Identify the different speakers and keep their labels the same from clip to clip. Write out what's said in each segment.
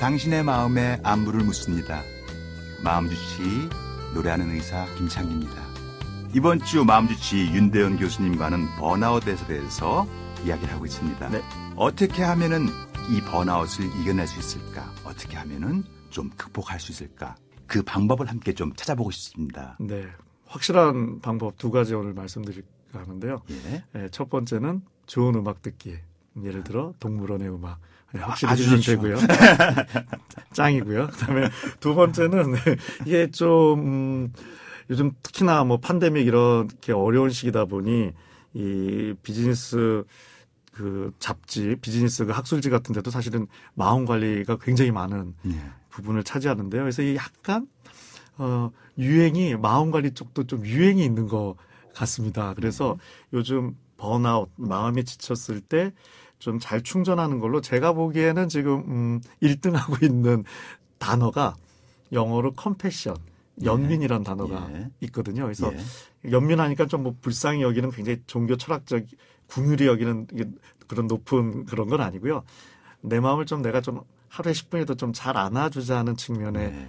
Speaker 1: 당신의 마음에 안부를 묻습니다. 마음주치 노래하는 의사 김창기입니다. 이번 주 마음주치 윤대현 교수님과는 번아웃에 대해서 이야기를 하고 있습니다.
Speaker 2: 네.
Speaker 1: 어떻게 하면은 이 번아웃을 이겨낼 수 있을까? 어떻게 하면은 좀 극복할 수 있을까? 그 방법을 함께 좀 찾아보고 싶습니다.
Speaker 2: 네, 확실한 방법 두 가지 오늘 말씀드릴까 하는데요.
Speaker 1: 예.
Speaker 2: 첫 번째는 좋은 음악 듣기. 예를 들어 동물원의 음악. 확실히
Speaker 1: 아주
Speaker 2: 되고요. 짱이고요. 그다음에 두 번째는 이게 좀 요즘 특히나 뭐 팬데믹 이렇게 어려운 시기다 보니 이 비즈니스 그 잡지, 비즈니스 그 학술지 같은 데도 사실은 마음 관리가 굉장히 많은 부분을 차지하는데요. 그래서 이 약간 유행이 마음 관리 쪽도 좀 유행이 있는 것 같습니다. 그래서 요즘 번아웃, 마음이 지쳤을 때 좀 잘 충전하는 걸로 제가 보기에는 지금 1등하고 있는 단어가 영어로 컴패션, 연민이라는 단어가 있거든요. 그래서 연민하니까 좀 뭐 불쌍히 여기는 굉장히 종교 철학적 궁휼히 여기는 그런 높은 그런 건 아니고요. 내 마음을 좀 내가 좀 하루에 10분이라도 좀 잘 안아주자는 측면의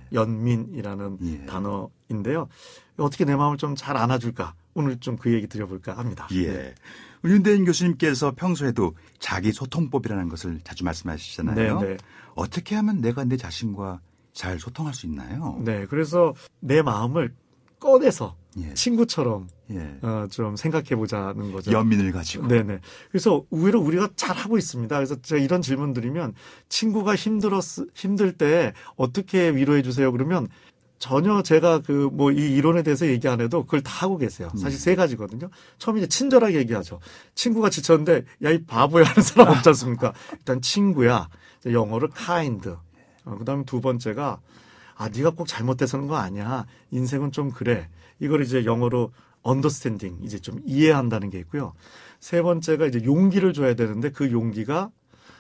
Speaker 2: 연민이라는 단어인데요. 어떻게 내 마음을 좀 잘 안아줄까? 오늘 좀 그 얘기 드려볼까 합니다.
Speaker 1: 예. 윤대현 교수님께서 평소에도 자기 소통법이라는 것을 자주 말씀하시잖아요.
Speaker 2: 네.
Speaker 1: 어떻게 하면 내가 내 자신과 잘 소통할 수 있나요?
Speaker 2: 네. 그래서 내 마음을 꺼내서 친구처럼 좀 생각해 보자는 거죠.
Speaker 1: 연민을 가지고.
Speaker 2: 네네. 그래서 의외로 우리가 잘 하고 있습니다. 그래서 제가 이런 질문 드리면 친구가 힘들 때 어떻게 위로해 주세요? 그러면 전혀 제가 그 뭐 이 이론에 대해서 얘기 안 해도 그걸 다 하고 계세요. 사실 세 가지거든요. 처음에 이제 친절하게 얘기하죠. 친구가 지쳤는데 야, 이 바보야 하는 사람 없지 않습니까? 일단 친구야. 영어로 kind. 그다음에 두 번째가 네가 꼭 잘못돼서는 거 아니야. 인생은 좀 그래. 이걸 이제 영어로 understanding, 이제 좀 이해한다는 게 있고요. 세 번째가 이제 용기를 줘야 되는데 그 용기가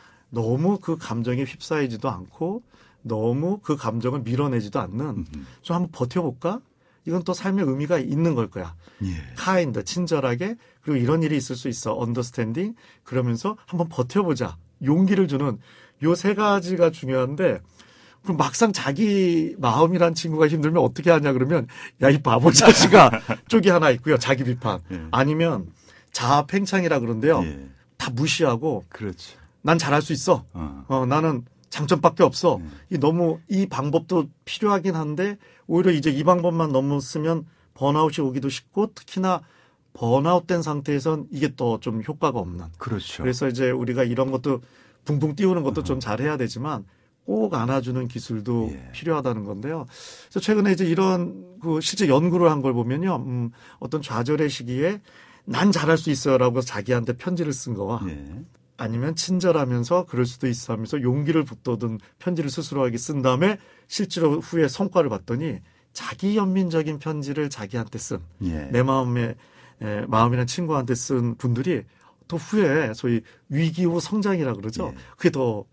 Speaker 2: 너무 그 감정에 휩싸이지도 않고 너무 그 감정을 밀어내지도 않는 좀 한번 버텨볼까? 이건 또 삶의 의미가 있는 걸 거야. kind, 친절하게, 그리고 이런 일이 있을 수 있어. understanding, 그러면서 한번 버텨보자. 용기를 주는 요 세 가지가 중요한데 그럼 막상 자기 마음이란 친구가 힘들면 어떻게 하냐 그러면 야, 이 바보 자식아 쪽이 하나 있고요. 자기 비판. 아니면 자아 팽창이라 그러는데요. 다 무시하고
Speaker 1: 그렇죠.
Speaker 2: 난 잘할 수 있어. 나는 장점밖에 없어. 너무 이 방법도 필요하긴 한데 오히려 이제 이 방법만 너무 쓰면 번아웃이 오기도 쉽고 특히나 번아웃된 상태에선 이게 또 좀 효과가 없는.
Speaker 1: 그렇죠.
Speaker 2: 그래서 이제 우리가 이런 것도 붕붕 띄우는 것도 좀 잘해야 되지만 꼭 안아주는 기술도 필요하다는 건데요. 그래서 최근에 이제 이런 그 실제 연구를 한 걸 보면요. 어떤 좌절의 시기에 난 잘할 수 있어요라고 자기한테 편지를 쓴 거와 아니면 친절하면서 그럴 수도 있어 하면서 용기를 북돋은 편지를 스스로에게 쓴 다음에 실제로 후에 성과를 봤더니 자기 연민적인 편지를 자기한테 쓴 내 마음이란 친구한테 쓴 분들이 또 후에 소위 위기 후 성장이라 그러죠. 그게 더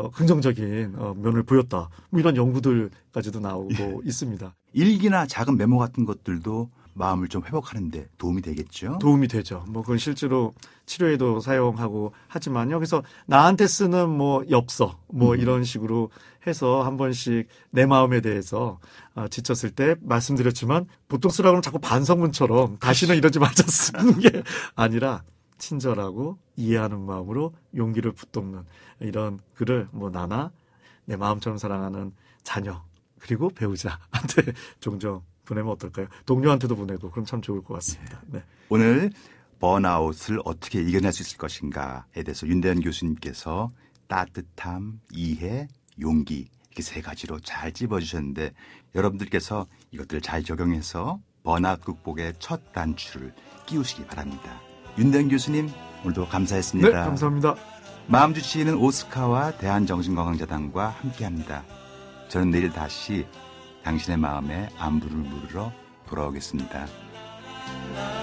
Speaker 2: 긍정적인 면을 보였다. 뭐 이런 연구들까지도 나오고 있습니다.
Speaker 1: 일기나 작은 메모 같은 것들도 마음을 좀 회복하는데 도움이 되겠죠?
Speaker 2: 도움이 되죠. 뭐 그건 실제로 치료에도 사용하고 하지만요. 그래서 나한테 쓰는 뭐 엽서 뭐 이런 식으로 해서 한 번씩 내 마음에 대해서 지쳤을 때 말씀드렸지만 보통 쓰라고 하면 자꾸 반성문처럼 다시는 이러지 말자 쓰는 게 아니라 친절하고 이해하는 마음으로 용기를 북돋는 이런 글을 뭐 나나 내 마음처럼 사랑하는 자녀 그리고 배우자한테 종종 보내면 어떨까요? 동료한테도 보내고 그럼 참 좋을 것 같습니다. 네.
Speaker 1: 오늘 번아웃을 어떻게 이겨낼 수 있을 것인가에 대해서 윤대현 교수님께서 따뜻함, 이해, 용기 이렇게 세 가지로 잘 찝어주셨는데 여러분들께서 이것들을 잘 적용해서 번아웃 극복의 첫 단추를 끼우시기 바랍니다. 윤대현 교수님 오늘도 감사했습니다.
Speaker 2: 네, 감사합니다.
Speaker 1: 마음주치의는 오스카와 대한정신건강재단과 함께합니다. 저는 내일 다시 당신의 마음에 안부를 물으러 돌아오겠습니다.